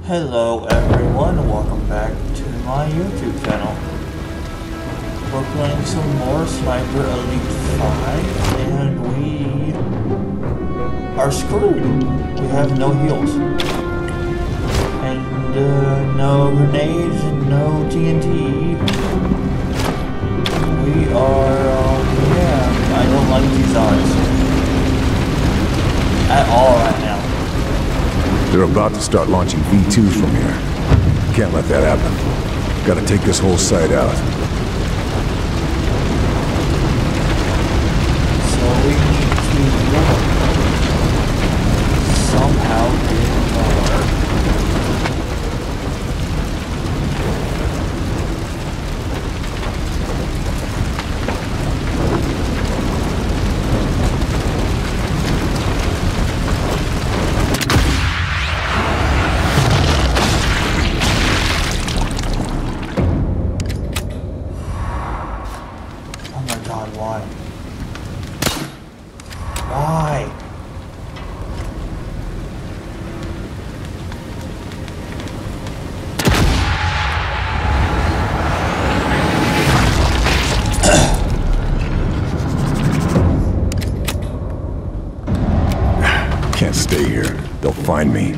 Hello everyone, welcome back to my YouTube channel. We're playing some more Sniper Elite 5 and we are screwed. We have no heals. And no grenades and no TNT. We are, yeah, I don't like these odds. At all right now. They're about to start launching V2s from here. Can't let that happen. Gotta take this whole site out. So we need to somehow get more. Can't stay here. They'll find me.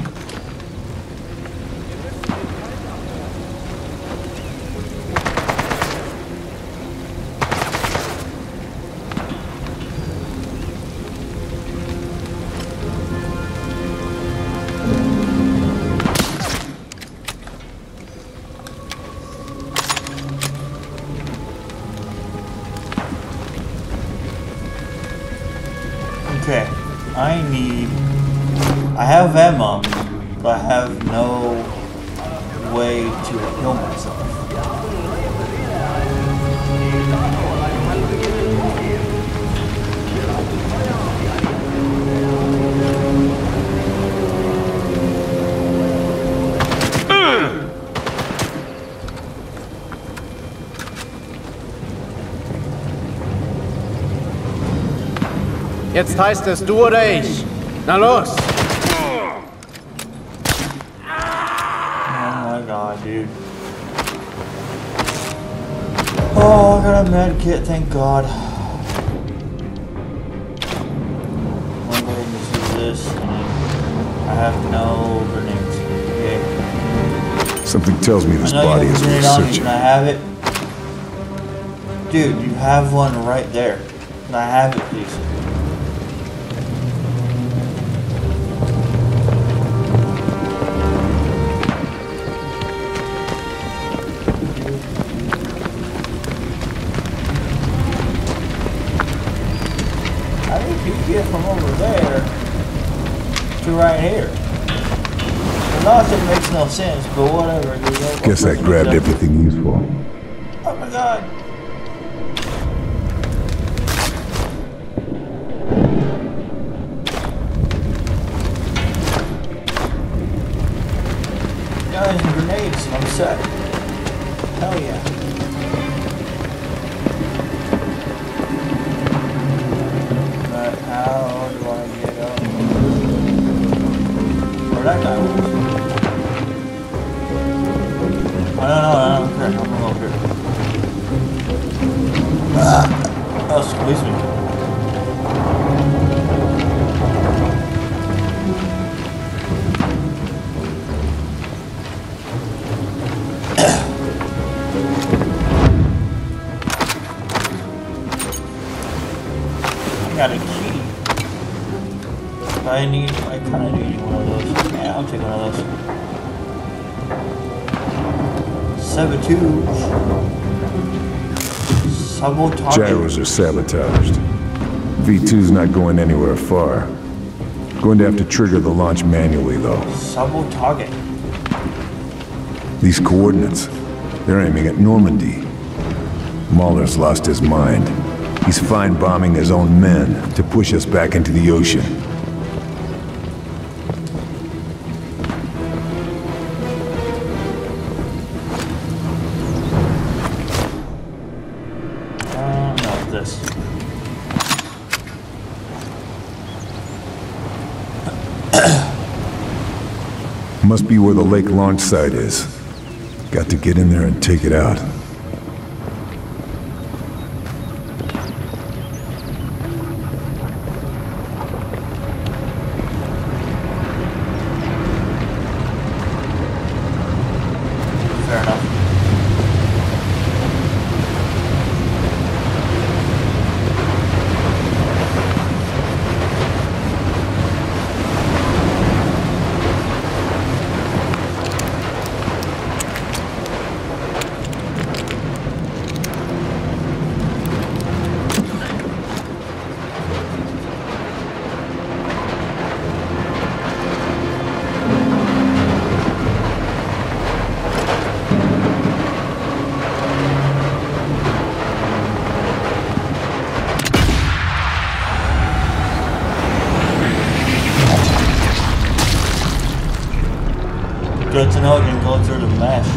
Okay, I have ammo, but I have no way to heal myself. Jetzt heißt es du oder ich. Na los! Oh my god, dude. Oh, I got a med kit, thank god. I'm going to use this, and I have no grenades. Okay. Something tells me this I know body you have is a grenade worth on you. searching. Can I have it? Dude, you have one right there. Can I have it, please? Get from over there to right here. Not that it makes no sense, but whatever. Dude. Guess I grabbed everything useful. Oh my god. Guys and grenades, I'm set. Hell yeah. How do I get up? Where that guy was? I don't know, I don't care. I'm over here. Oh, squeeze me. I got a key. I kind of need one of those. Yeah, I'll take one of those. Sabotage. Gyros are sabotaged. V2's not going anywhere far. Going to have to trigger the launch manually, though. Sabotage. These coordinates, they're aiming at Normandy. Mahler's lost his mind. He's fine bombing his own men to push us back into the ocean. No, this. Must be where the lake launch site is. Got to get in there and take it out. Fair enough. Good to know it can go through the mesh.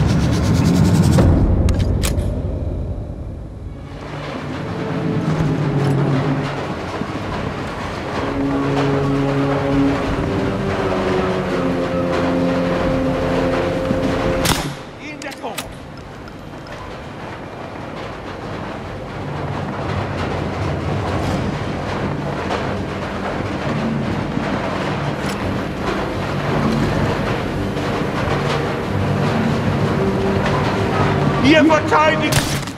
Wir verteidigen!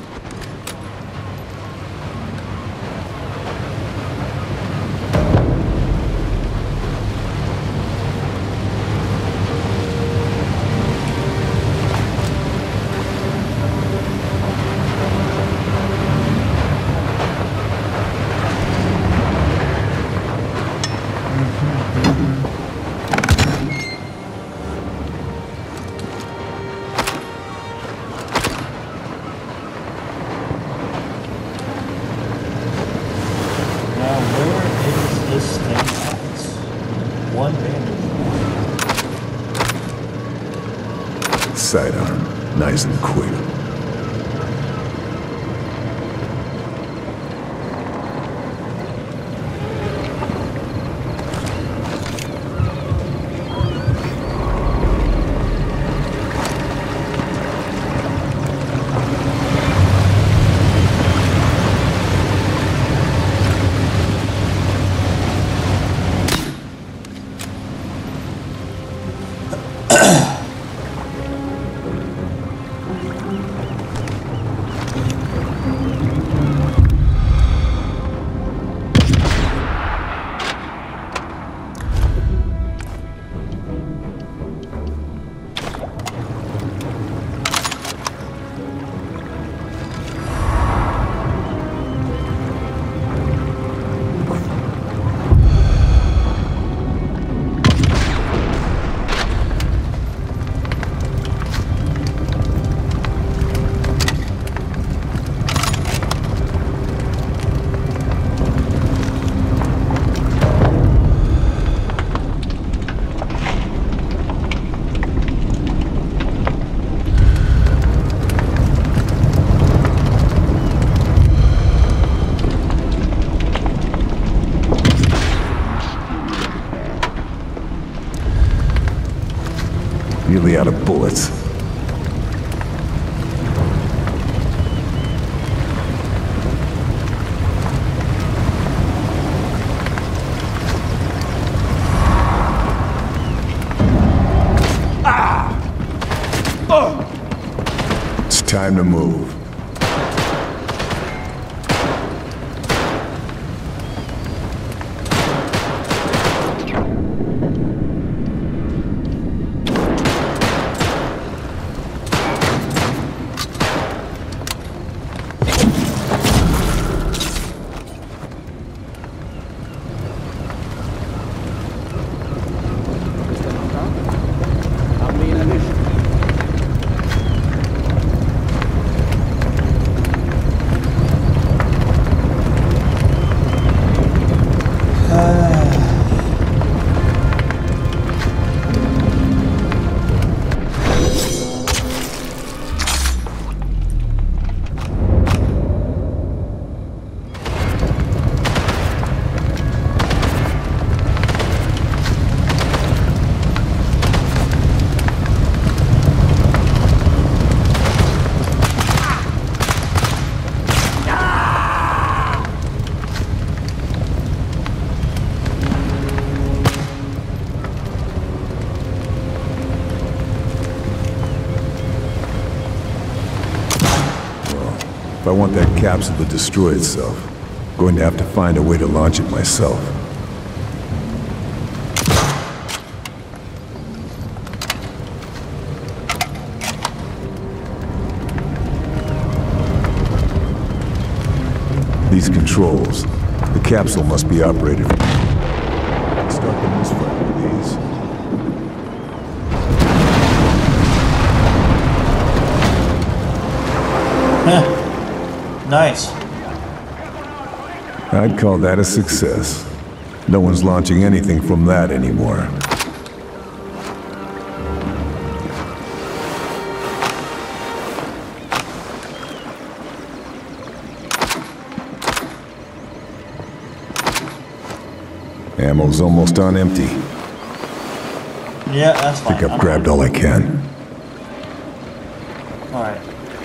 Sidearm, nice and quick. Nearly out of bullets. It's time to move. If I want that capsule to destroy itself, I'm going to have to find a way to launch it myself. These controls. The capsule must be operated from... Start the misfire with these. Nice. I'd call that a success. No one's launching anything from that anymore. Ammo's almost on empty. Yeah, that's fine. I think I've grabbed all I can. Alright.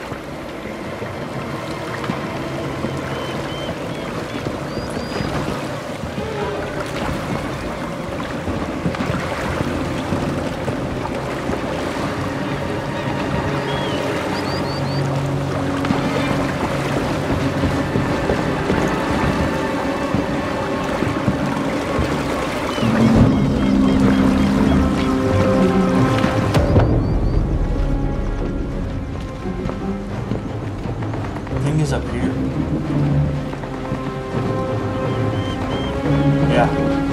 Is up here. Yeah.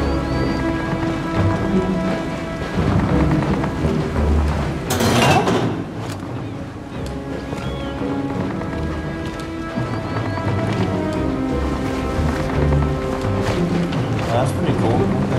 That's pretty cool.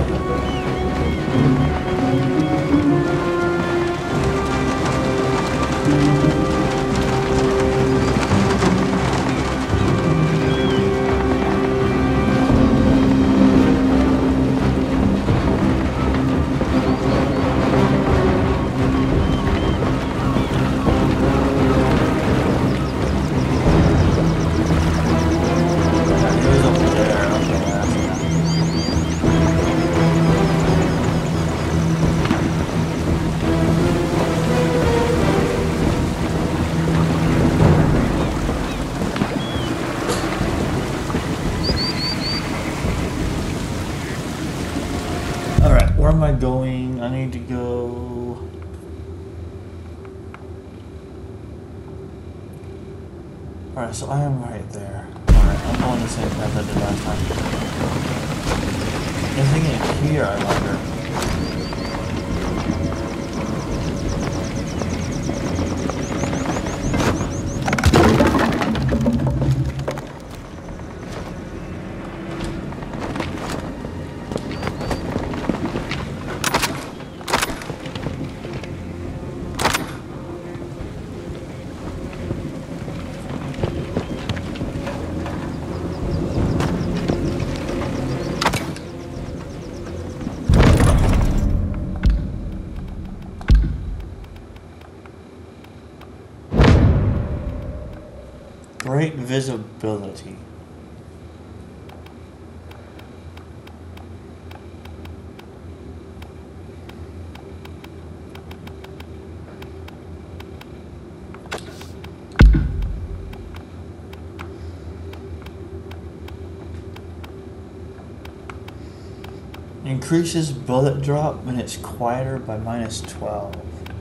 Where am I going? I need to go... Alright, so I am right there. Alright, I'm going the same path I did last time. Anything in here, I wonder? Great visibility. Increases bullet drop when it's quieter by -12.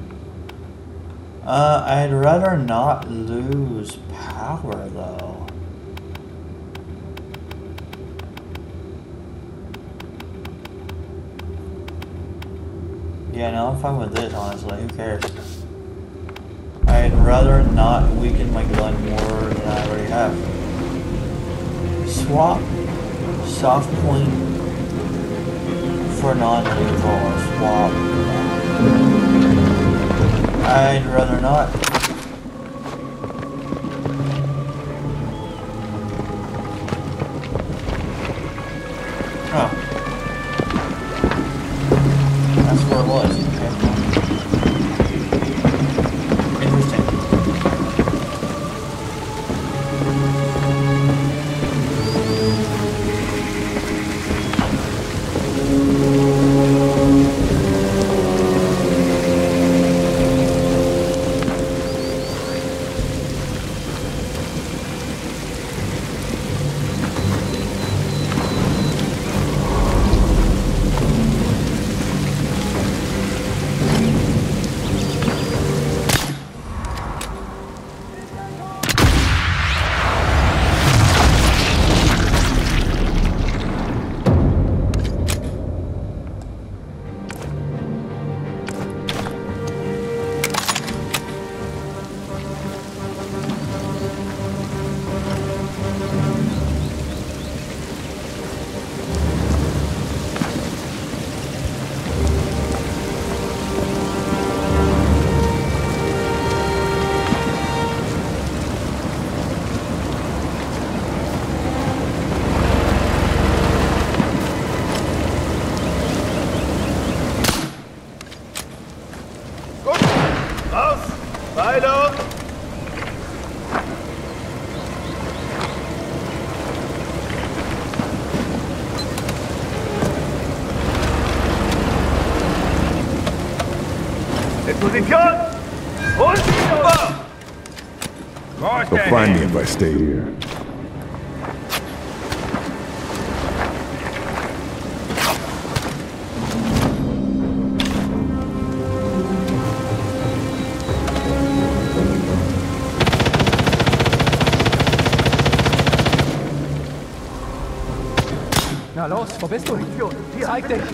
I'd rather not lose power though. Yeah, no, I'm fine with this, honestly. Who cares? I'd rather not weaken my gun more than I already have. Swap soft point for non-lethal or swap. I'd rather not. Oh. That's where it was. Okay. Interesting. Heilung! In Position! Und über! They'll find me if I stay here. Na los, wo bist du? Zeig dich!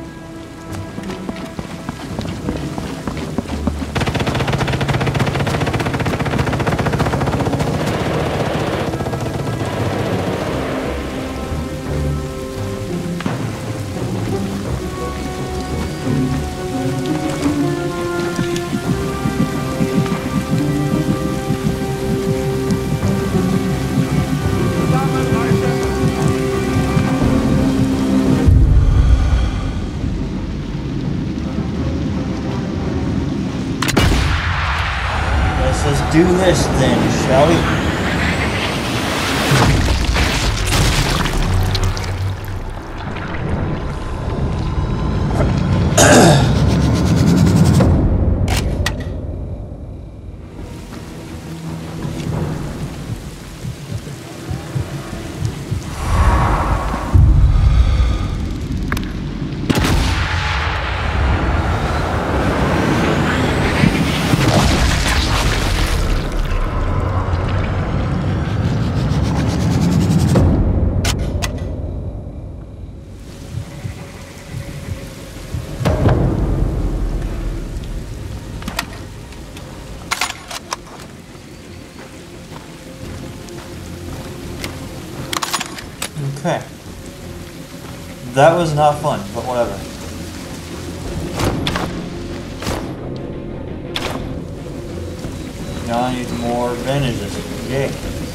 Let's do this then, shall we? Okay. That was not fun, but whatever. Now I need more bandages. Yay.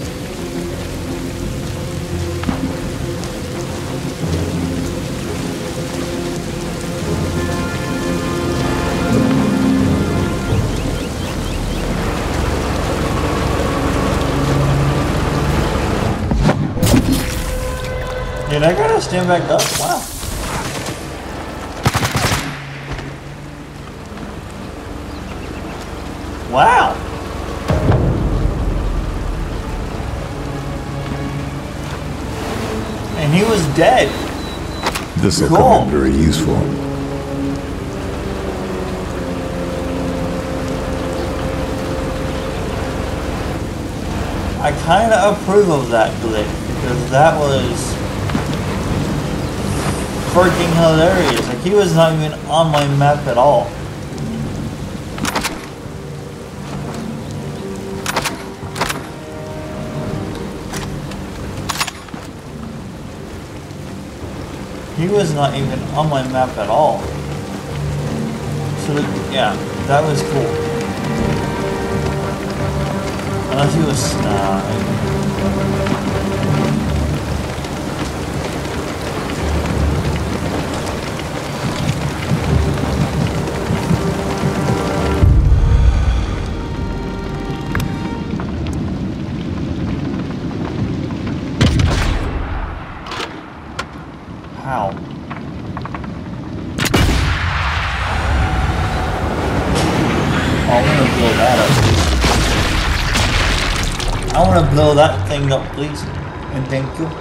Dude, I gotta stand back up. Wow. Wow. And he was dead. This'll Cool. come in very useful. I kinda approve of that glitch because that was freaking hilarious. Like, he was not even on my map at all. He was not even on my map at all. So, yeah, that was cool. Unless he was snide. How? Oh, I'm gonna blow that up, please. I wanna blow that thing up, please. And thank you.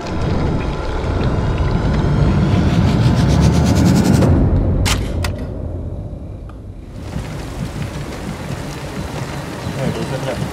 There it is, right there.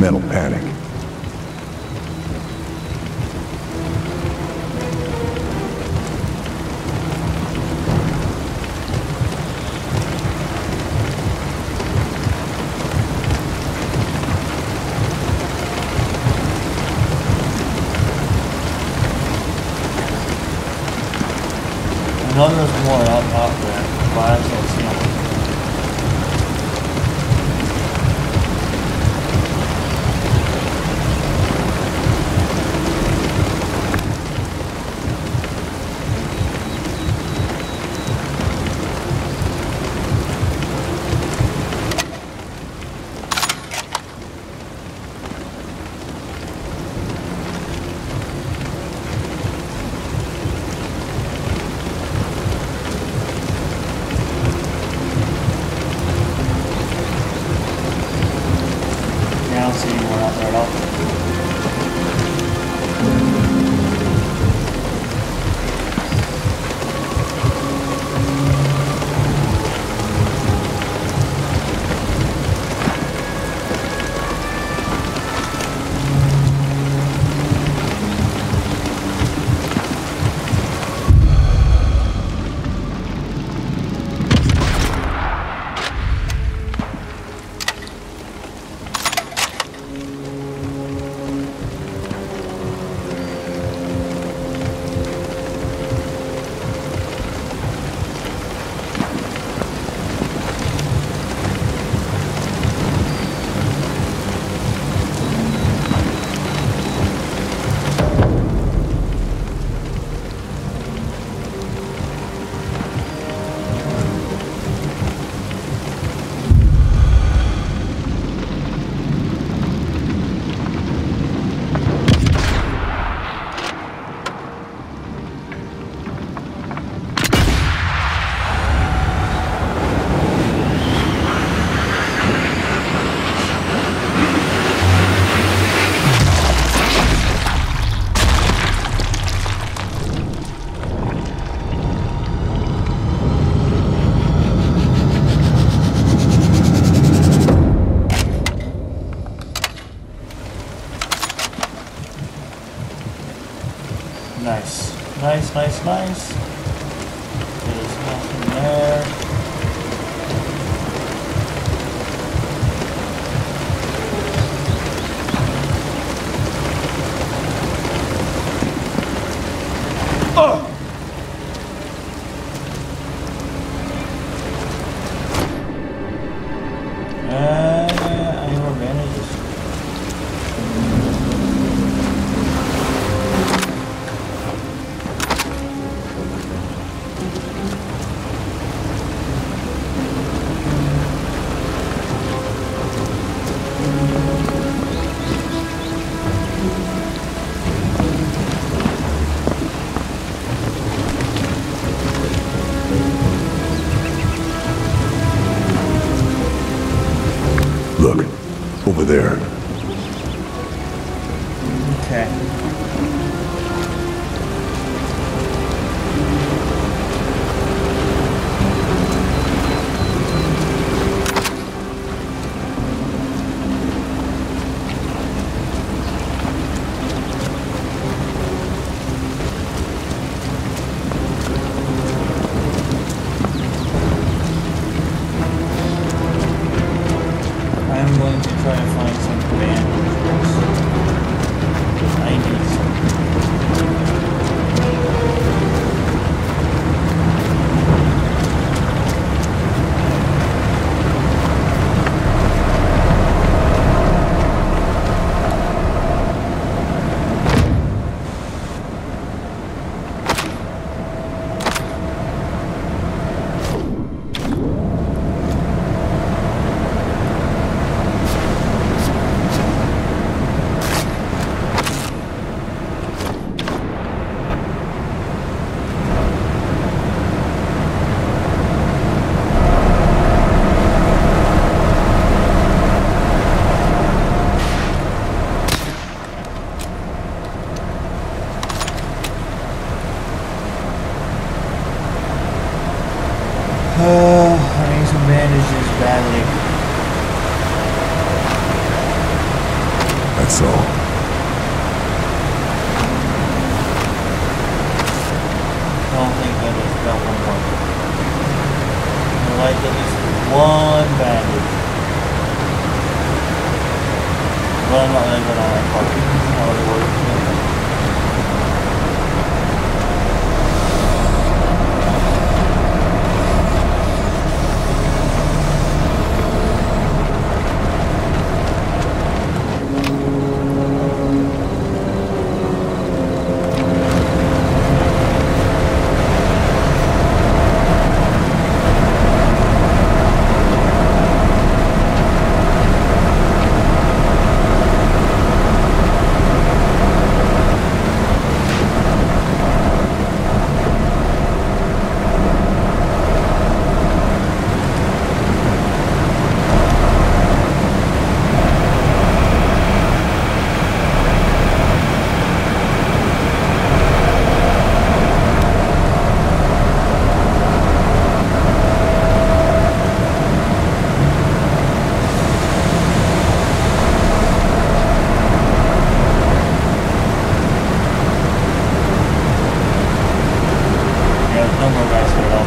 mental panic. I know there's more out there, but I can't see them. I don't see anyone out there at all. Nice. Nice, nice, nice. There's nothing there. Oh! I need more bandages. Look, over there. Okay. I'm going to try to find some But I'm not really good on that part. How it works. No more guys at all.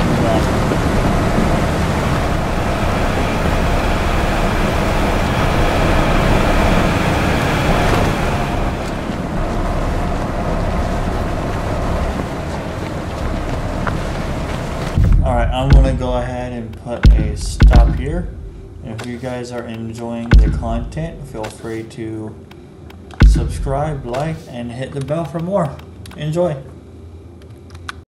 Alright, I'm going to go ahead and put a stop here. And if you guys are enjoying the content, feel free to subscribe, like, and hit the bell for more. Enjoy.